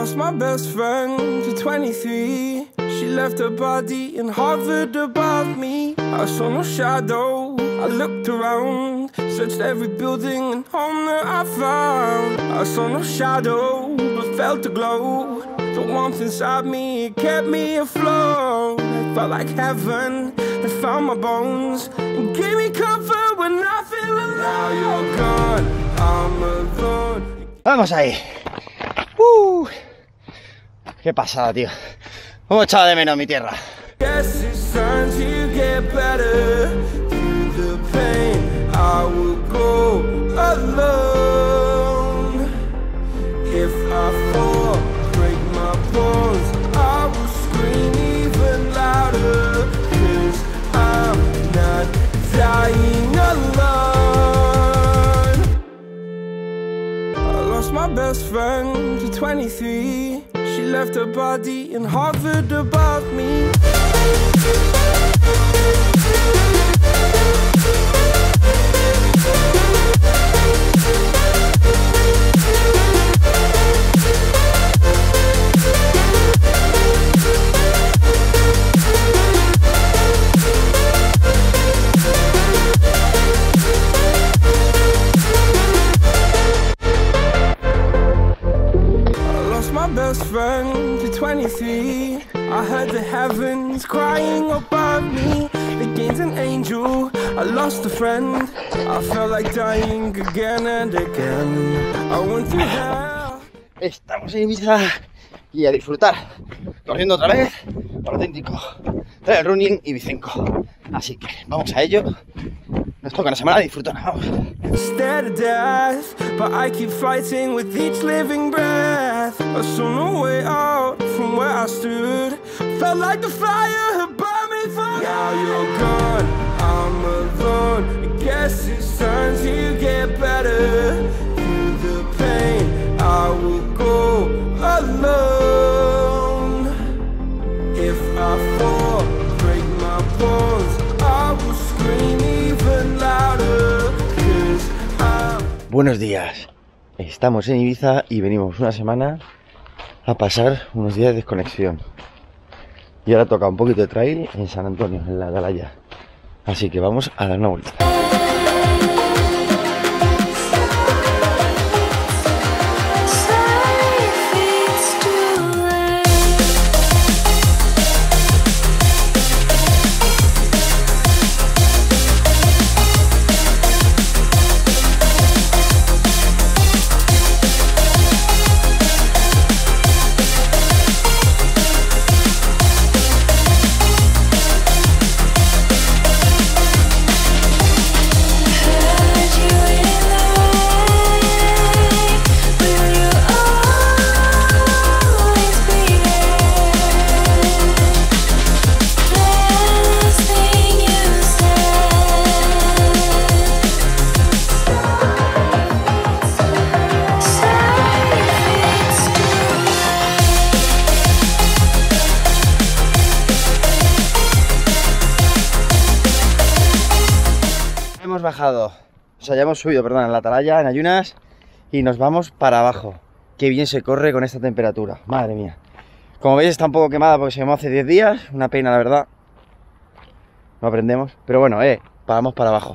lost my best friend to 23. She left her body and hovered above me. I saw no shadow, I looked around, searched every building and home that I found. I saw no shadow, but felt a glow. The warmth inside me, it kept me afloat. It felt like heaven, it found my bones and gave me comfort when I feel alone. Now you're gone, I'm alone. Vamos ahí. Qué pasada, tío. ¿Cómo echaba de menos mi tierra? Guess it's time to get better. Through the pain, I will go alone. If I fall, break my bones, I will scream even louder. 'Cause I'm not dying alone. I lost my best friend to 23. She left her body and hovered above me. Best friend to 23. I heard the heavens crying above me. Against an angel, I lost a friend. I felt like dying again and again. I went through hell. Estamos en Ibiza y a disfrutar. Corriendo otra vez, por auténtico trail running ibicenco. Así que vamos a ello. Nos toca una semana de disfrutar. Vamos. Scared of death, but I keep fighting with each living breath. I saw no way out from where I stood. Felt like the fire had burned me through. Now you're gone, I'm alone. I guess it's time to get better. Through the pain, I will go alone. If I fall, break my bones, I will scream even louder. Buenos días. Estamos en Ibiza y venimos una semana a pasar unos días de desconexión. Y ahora toca un poquito de trail en San Antonio, en la Atalaya. Así que vamos a dar una vuelta. Hemos bajado, o sea, ya hemos subido, perdón, en la Atalaya, en ayunas, y nos vamos para abajo. Qué bien se corre con esta temperatura, madre mía. Como veis está un poco quemada porque se quemó hace 10 días, una pena la verdad. No aprendemos, pero bueno, vamos para abajo.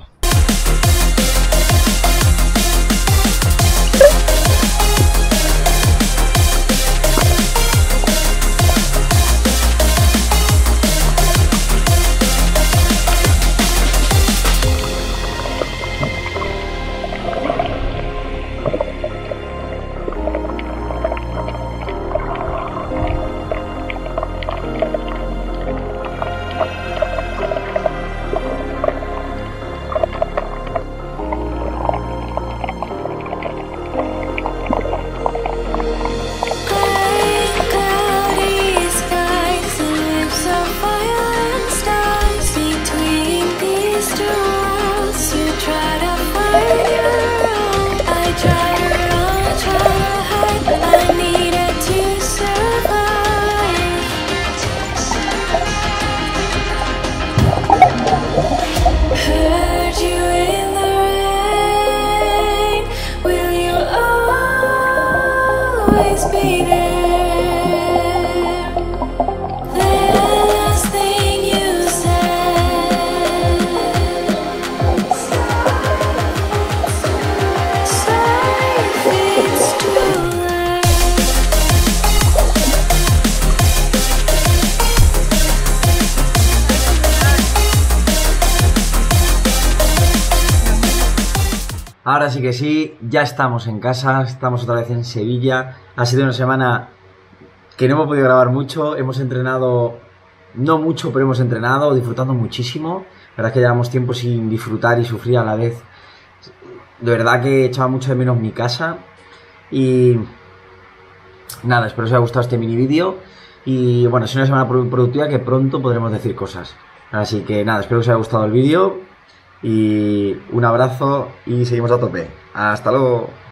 ahora sí que sí, ya estamos en casa, estamos otra vez en Sevilla. Ha sido una semana que no hemos podido grabar mucho, hemos entrenado, no mucho, pero hemos entrenado, disfrutando muchísimo. La verdad es que llevamos tiempo sin disfrutar y sufrir a la vez. De verdad que echaba mucho de menos mi casa. Y nada, espero que os haya gustado este mini vídeo. Y bueno, es una semana productiva que pronto podremos decir cosas. Así que nada, espero que os haya gustado el vídeo. Y un abrazo y seguimos a tope. Hasta luego.